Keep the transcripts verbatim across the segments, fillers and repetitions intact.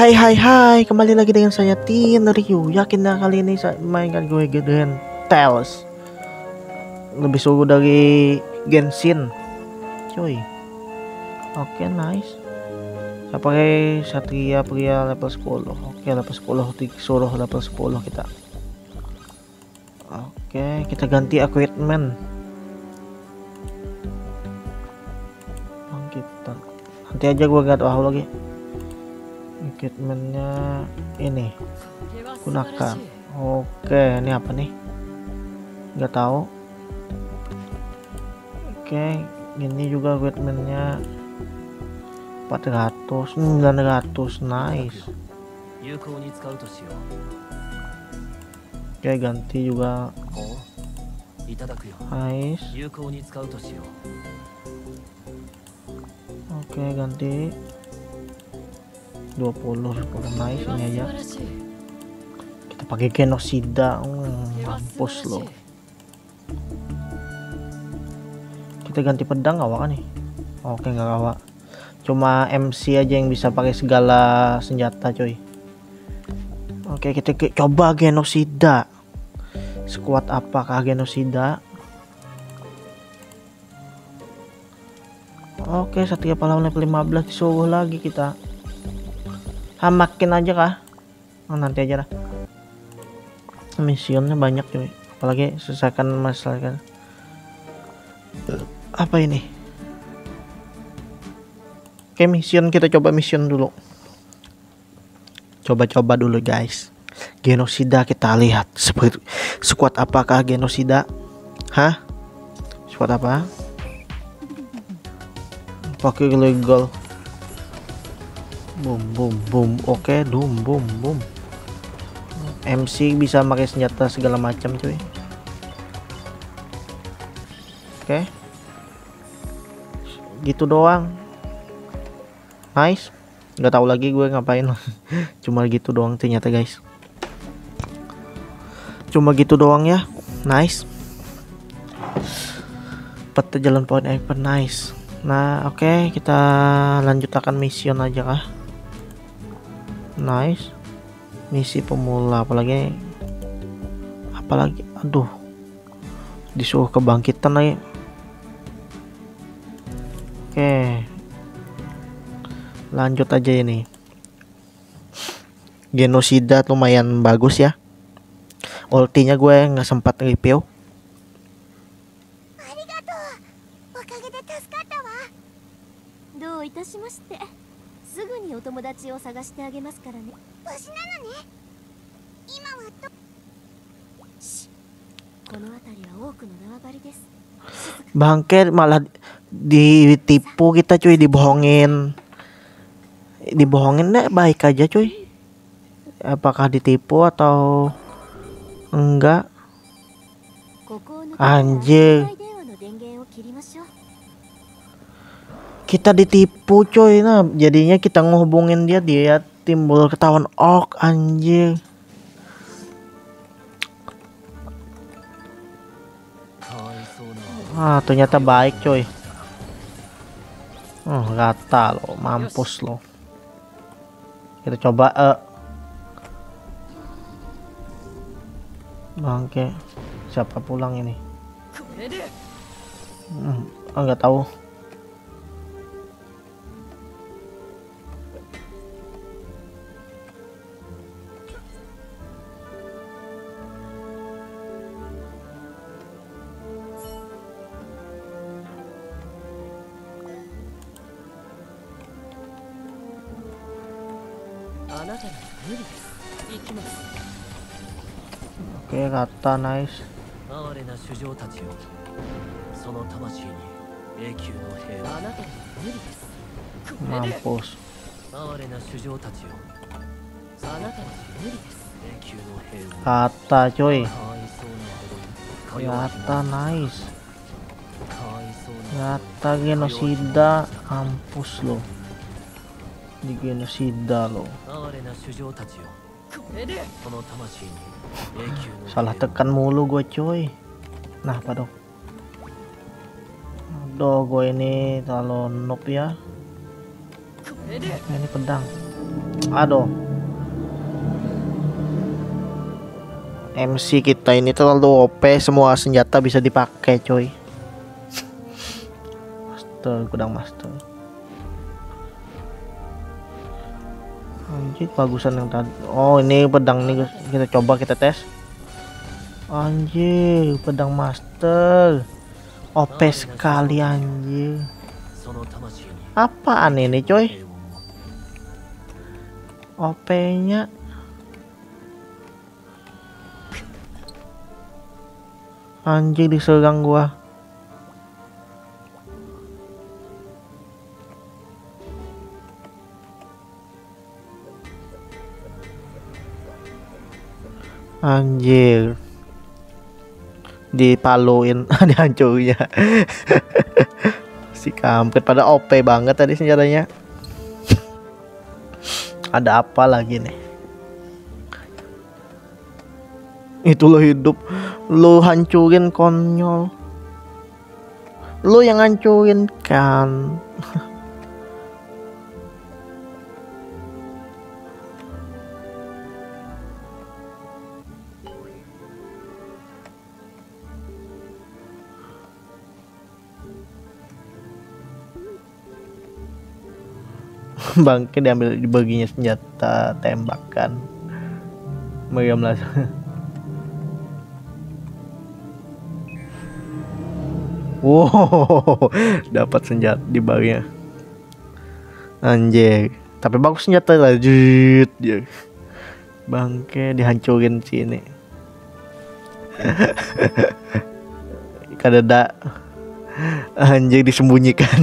hai hai hai, kembali lagi dengan saya Tin Ryu. Yakin dah kali ini saya mainkan gue Gen Tales lebih seru dari Genshin cuy. Oke, nice. Saya pakai Satria Pria level sepuluh. Oke, level sepuluh, disuruh level sepuluh kita. Oke, kita ganti equipment. Kita nanti aja gue gak tahu lagi. Equipmentnya ini gunakan. Oke, ini apa nih? Nggak tahu. Oke, ini juga equipmentnya empat ratus, sembilan ratus, nice. Oke, ganti juga, nice. Oke, ganti dua puluh, sepuluh, nice. Ini aja kita pakai genosida. hmm, mampus loh. Kita ganti pedang awak kan nih? Oke, nggak awak, cuma M C aja yang bisa pakai segala senjata coy. Oke, kita ke coba genosida. Sekuat apakah genosida? Oke, Satria Pahlawan level lima belas disuruh lagi kita. Ah, makin aja kah? Oh, nanti aja lah. Misionnya banyak cuy. Apalagi selesaikan masalah kan. Apa ini? Oke, mission, kita coba mission dulu. Coba-coba dulu guys. Genosida kita lihat seperti sekuat apakah genosida? Hah? Sekuat apa? Pakai legal. Boom boom boom. Oke, boom boom boom. M C bisa pakai senjata segala macam cuy. Oke, gitu doang. Nice. Nggak tahu lagi gue ngapain. Cuma gitu doang ternyata guys. Cuma gitu doang ya. Nice. Peta jalan point Hyper, nice. Nah, oke, okay, kita lanjutkan mission aja kah? Nice. Misi pemula, apalagi apalagi aduh, disuruh kebangkitan lagi. Oke, lanjut aja ini. Genosida lumayan bagus ya. Ultinya gue nggak sempat review. Bangke, malah ditipu kita cuy, dibohongin. Dibohongin deh, baik aja cuy. Apakah ditipu atau enggak? Anjir. Kita ditipu coy. Nah, jadinya kita ngehubungin dia, dia timbul ketahuan orc, anjir. Ah, ternyata baik coy. Oh, rata lo, mampus lo. Kita coba eh bangke. Siapa pulang ini? Hmm, enggak tahu. Oke, rata, nice. Mampus. Rata coy. Rata, nice. Rata genosida, mampus lo. Di genosida lo. Salah tekan mulu gue coy. Nah, apa dong? Aduh, gue ini terlalu noob ya. Nah, ini pedang. Aduh, M C kita ini terlalu O P, semua senjata bisa dipakai coy. Master, pedang master. Anjir, bagusan yang tadi. Oh, ini pedang nih, kita coba kita tes. Anjir, pedang master. O P sekali anjir. Apaan ini coy? O P-nya anjir, diserang gua. Anjir, dipaluin, dihancurin ya. Si kampret, pada O P banget tadi senjatanya. Ada apa lagi nih? Itu lo hidup, lo hancurin konyol. Lo yang hancurin kan. Bangke diambil, dibaginya senjata tembakan. Meriam lah. Wow, dapat senjata di baginya. Anjir, tapi bagus senjata lanjut dia. Bangke dihancurin sini. Kadada anjir disembunyikan.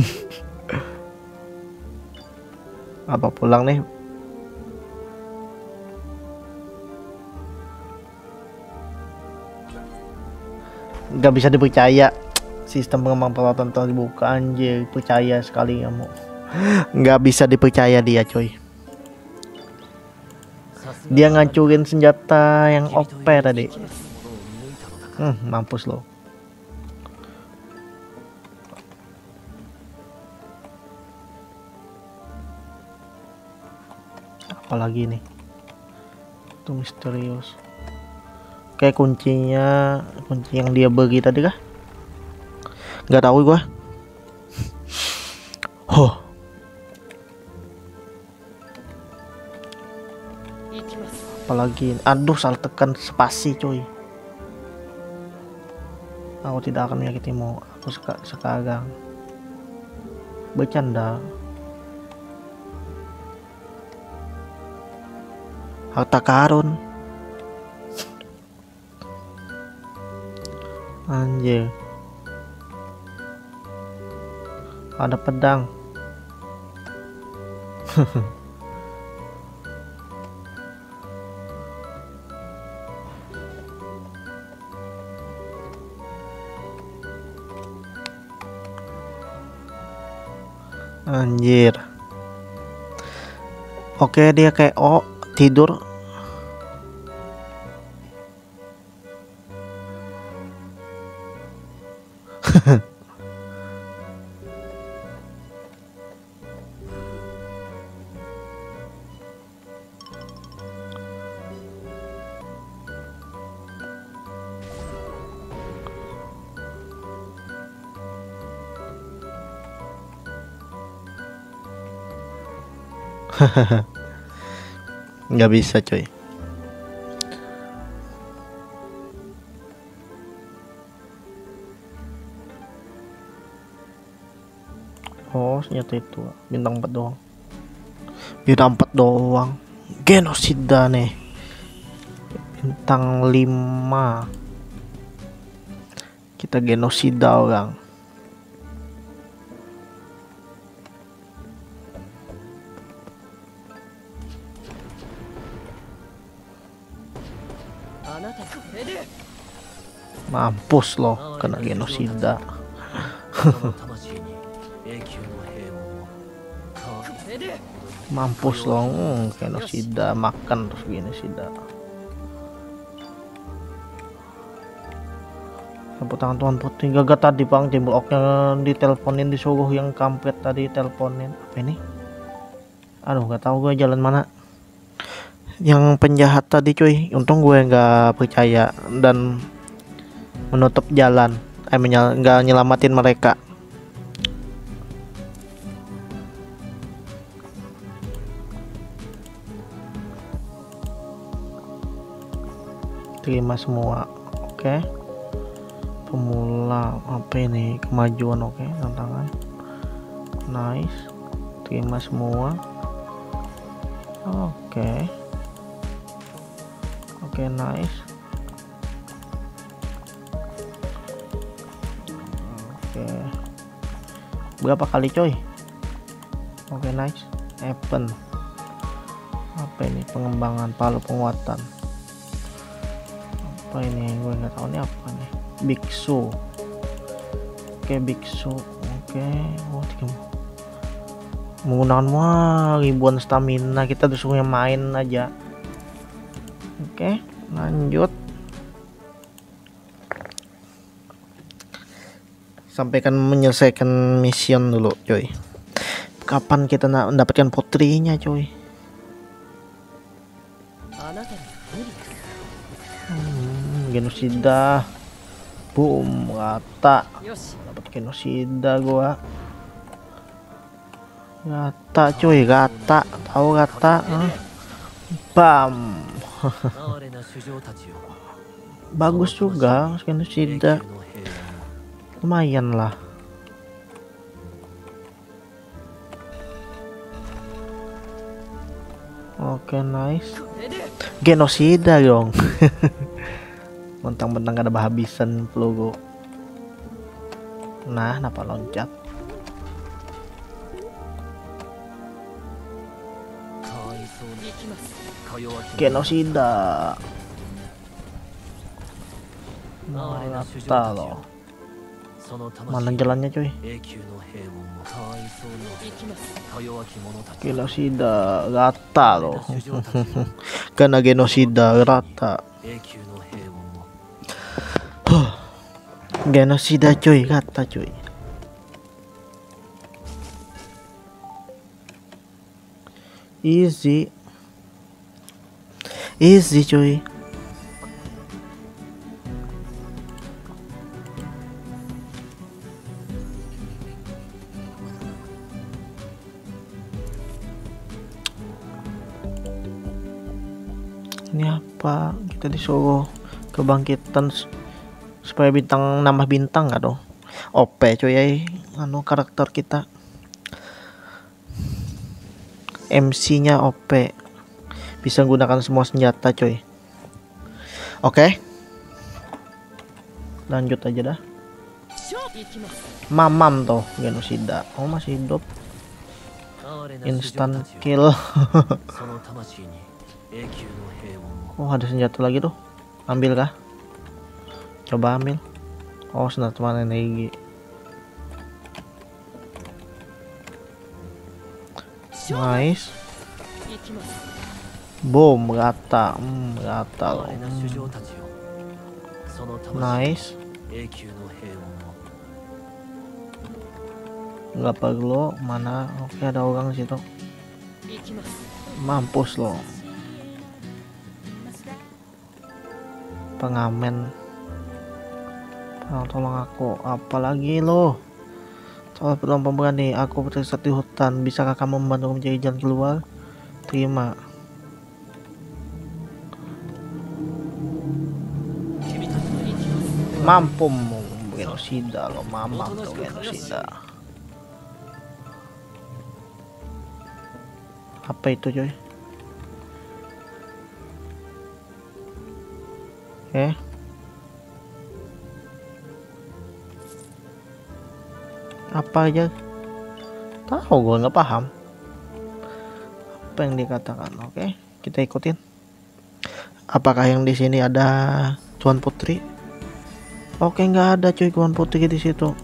Apa pulang nih? Nggak bisa dipercaya. Sistem pengembang peralatan telah dibuka. Anjir, percaya sekali kamu. Nggak bisa dipercaya dia coy. Dia ngancurin senjata yang O P tadi. Hmm, mampus lo. Apalagi nih? Itu misterius. Kayak kuncinya, kunci yang dia bagi tadi kah? Nggak tahu gua. Oh. Apalagi? Aduh, salah tekan spasi coy. Aku tidak akan menyakitimu. Aku suka sekarang. Bercanda. Harta karun. Anjir. Ada pedang. Anjir. Oke, dia kayak oh tidur. Nggak bisa coy. Oh, senjata itu bintang empat doang. Bintang empat doang. Genosida nih. Bintang lima. Kita genosida orang. Mampus loh, kena genosida. Mampus loh, hmm, genosida, makan terus genosida. Sapu tangan Tuhan Putri. Gagal tadi bang, timbul oknya diteleponin, disuruh yang kampret tadi teleponin. Apa ini? Aduh, nggak tahu gue jalan mana. Yang penjahat tadi cuy, untung gue nggak percaya dan menutup jalan. Eh, menyel nggak nyelamatin mereka. Terima semua. Oke. Pemula apa ini? Kemajuan, oke, tantangan. Nice. Terima semua. Oke. Oke, nice. Oke. Berapa kali coy? Oke, nice. Event. Apa ini? Pengembangan palu penguatan. Apa ini? Gue nggak tahu ini apa nih. Biksu. Oke, biksu. Oke. Oh, tiga. Menggunakan wah ribuan stamina, kita disuruhnya main aja. Oke, lanjut. Sampaikan menyelesaikan mission dulu coy. Kapan kita mendapatkan putrinya coy? Hmm, genosida. Boom, rata. Dapat genosida gua. Rata cuy, rata. Tahu rata? Huh? Bam. Bagus juga genosida. Lumayan lah. Oke, nice. Genosida dong. Mentang-mentang ada kehabisan peluru. Nah, kenapa loncat? Genosida. Rata loh. Mana jalannya cuy? Genosida rata loh. Karena genosida rata. Genosida cuy, rata cuy. Easy. Easy cuy. Ini apa? Kita disuruh kebangkitan supaya bintang, nambah bintang nggak dong? O P cuy ya, anu karakter kita. M C-nya O P. Bisa gunakan semua senjata cuy. Oke. Lanjut aja dah. Mamam tuh genosida. Oh, masih hidup. Instant kill. Oh, ada senjata lagi tuh. Ambil kah? Coba ambil. Oh, senjata mana lagi? Nice. Boom, rata. Hmm, rata loh. Hmm. Nice. Nggak perlu. Mana? Oke, ada orang di situ. Mampus loh. Pengamen. Oh, tolong aku. Apalagi lo? Soal tolong pemberani. Aku tersesat di hutan. Bisakah kamu membantu mencari jalan keluar? Terima. Mampu genosida lo, mamam tuh genosida. Apa itu coy? Eh? Apa aja? Tahu gue nggak paham. Apa yang dikatakan? Oke, kita ikutin. Apakah yang di sini ada Tuan Putri? Oke, nggak ada cuy Tuan Putri di situ.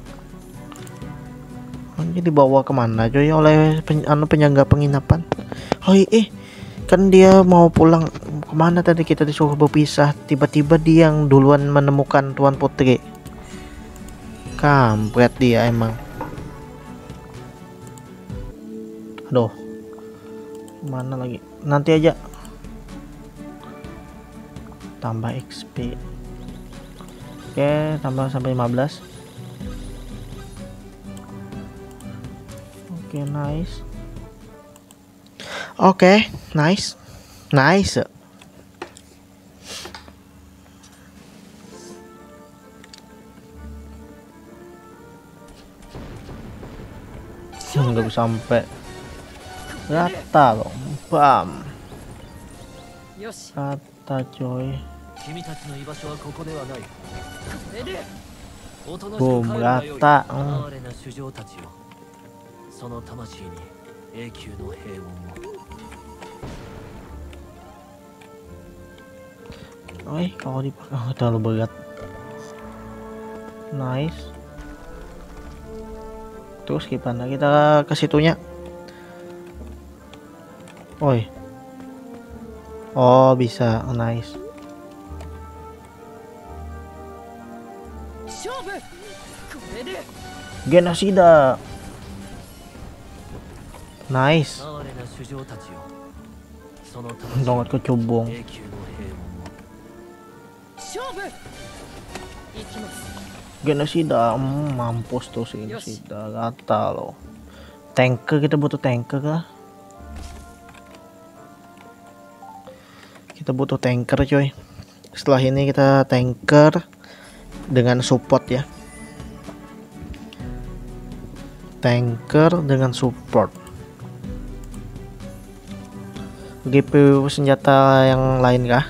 Ini dibawa kemana cuy oleh pen, anu penjaga penginapan? Oh eh, kan dia mau pulang kemana tadi, kita disuruh berpisah. Tiba-tiba dia yang duluan menemukan Tuan Putri. Kampret dia emang. Aduh, Mana lagi? Nanti aja. Tambah X P. Oke, tambah sampai lima belas. Oke, nice. Oke, nice. Nice. Nggak bisa sampai rata loh. Bam. Rata coy. Boom, rata. Hmm. Oh, kalau dipakai oh, terlalu berat. Nice. Terus gimana kita ke situnya? Oi. Oh, bisa. Nice. Genosida. Nice. Sangat kecubung. Genosida, hmm, mampus tuh si Genosida, rata loh. Tanker, kita butuh tanker lah. Kita butuh tanker coy. Setelah ini kita tanker dengan support ya. Tanker dengan support. G P U senjata yang lain kah?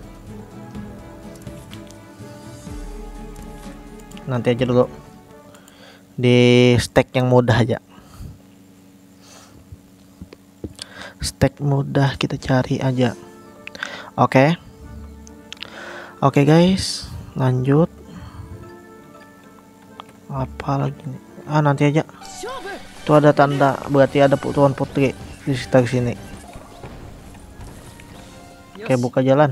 Nanti aja dulu. Di stack yang mudah aja. Stack mudah kita cari aja. Oke. Oke guys, lanjut. Apa lagi nih? Ah, nanti aja. Itu ada tanda, berarti ada Tuan Putri di sekitar sini. Oke, buka jalan.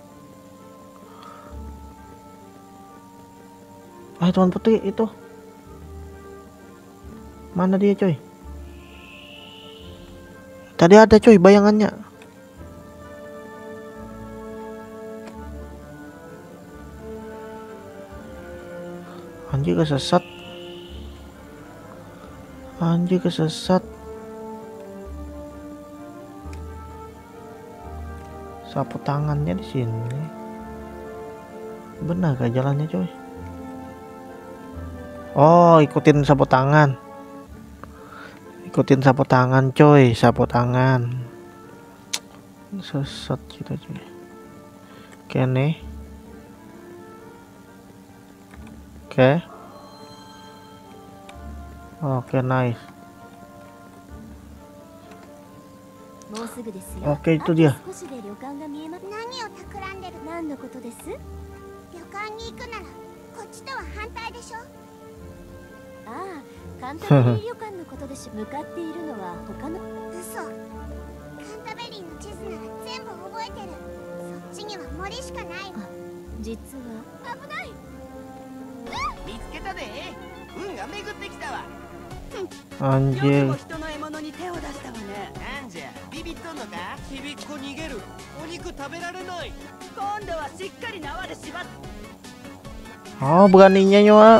Ah, Tuan Putri itu. Mana dia, coy? Tadi ada, coy, bayangannya. Anjir, kesesat. Anjir, kesesat. Sapu tangannya di sini. Benar gak jalannya, coy? Oh, ikutin sapu tangan. Ikutin sapu tangan, coy. Sapu tangan. Sesat kita, coy. Oke nih. Oke. Oke, nice. Oke, itu dia. Anjir. Oh, beraninya nyawa.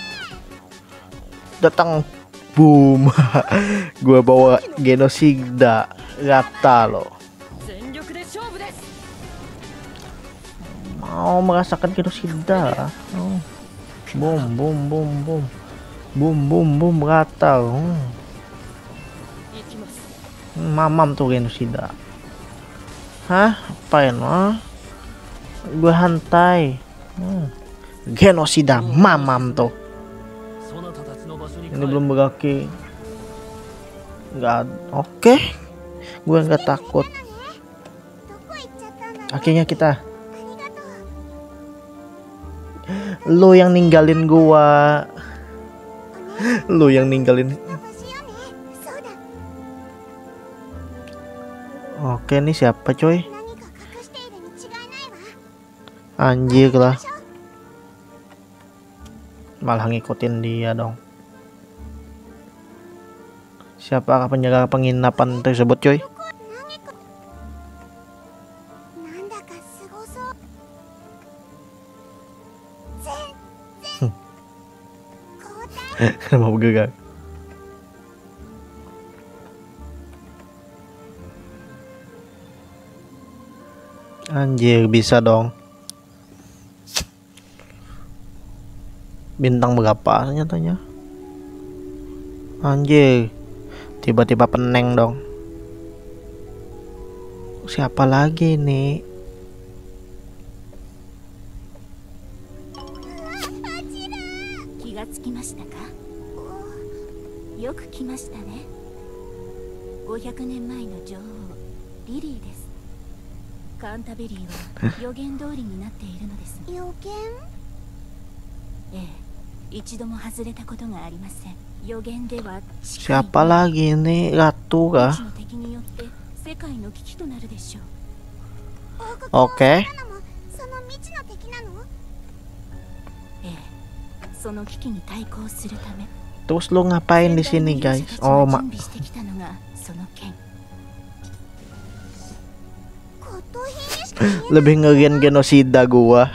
Datang. Boom. Gua bawa Genosida, rata loh. Mau merasakan Genosida. Oh. Boom, boom, boom, boom. Boom, boom, boom, rata loh. Mamam tuh Genosida. Hah? Apain ah? Gue hantai. Hmm. Genosida, mamam tuh. Ini belum berkaki. Nggak. Oke. Gue nggak takut. Akhirnya kita. Lo yang ninggalin gua. Lo yang ninggalin. Oke, nih siapa coy? Anjir lah. Malah ngikutin dia dong. Siapakah penjaga penginapan tersebut coy? Mau gegak. Anjir, bisa dong. Bintang berapa nyatanya? Anjir, tiba-tiba peneng dong. Siapa lagi nih? Siapa lagi ini? Ratu kah? Oke. Terus lu ngapain di sini, guys? Oh, mak. Lebih ngegen genosida gua.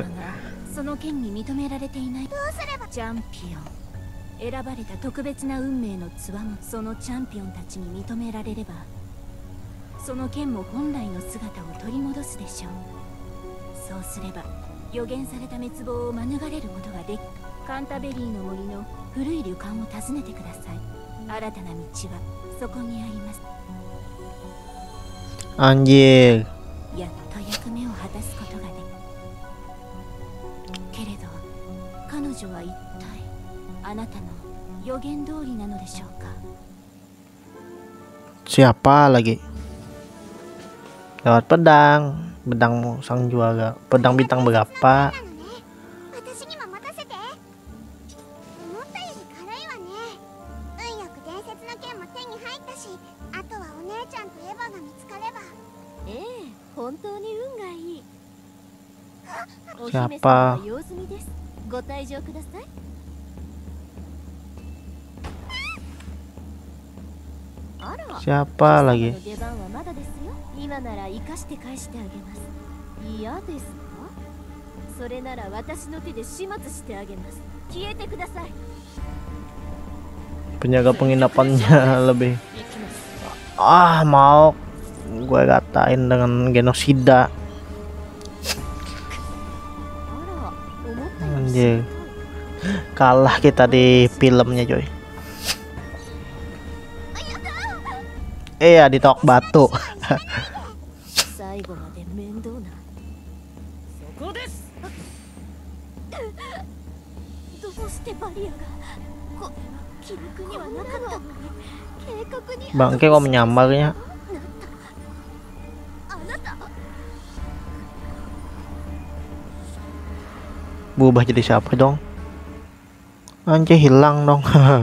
選ばれた特別な運命のつわもそのチャンピオンたちに認められればその剣も本来の姿を取り戻すでしょう。そうすれば予言された滅亡を免れることができカンタベリーの森の古い旅館を訪ねてください。新たな道はそこにあります。 Anjir. やっと役目を果たすことができけれど彼女は一体あなたの予言通りなのでしょうか。 Siapa lagi? Lewat pedang, pedang sang juara, pedang bintang berapa? Siapa? Siapa lagi? Penjaga penginapannya lebih. Ah, mau gue katain dengan genosida. Anjir. Kalah kita di filmnya, coy. Eh ya, ditok batu. Bangke kok menyamarnya. Berubah jadi siapa dong? Anjir, hilang dong.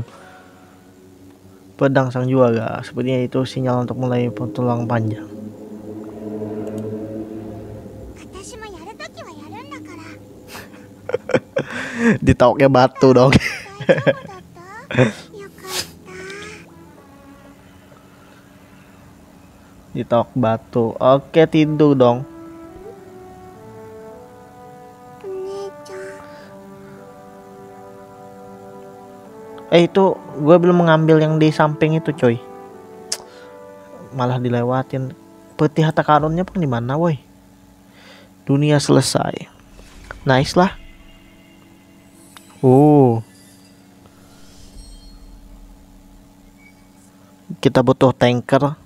Pedang sang juara, sepertinya itu sinyal untuk mulai petualang panjang. Ditoknya batu dong. Ditok batu. Oke, tidur dong. Eh itu gue belum mengambil yang di samping itu, coy. Malah dilewatin. Peti harta karunnya pun di mana, woi? Dunia selesai. Nice lah. Uh. Kita butuh tanker.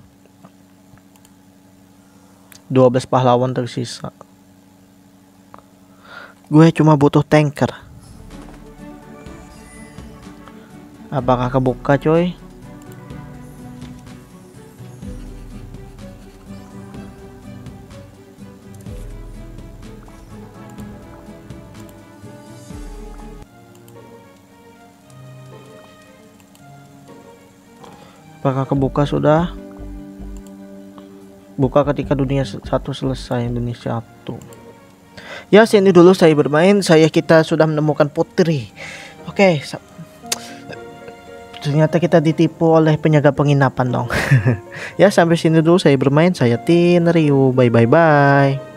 dua belas pahlawan tersisa. Gue cuma butuh tanker. Apakah kebuka, coy? Apakah kebuka sudah? Buka ketika dunia satu selesai. Dunia satu. Ya, sini dulu saya bermain. Saya kita sudah menemukan putri. Oke. Ternyata kita ditipu oleh penjaga penginapan dong. Ya, sampai sini dulu saya bermain. Saya Tin Ryu. Bye bye bye.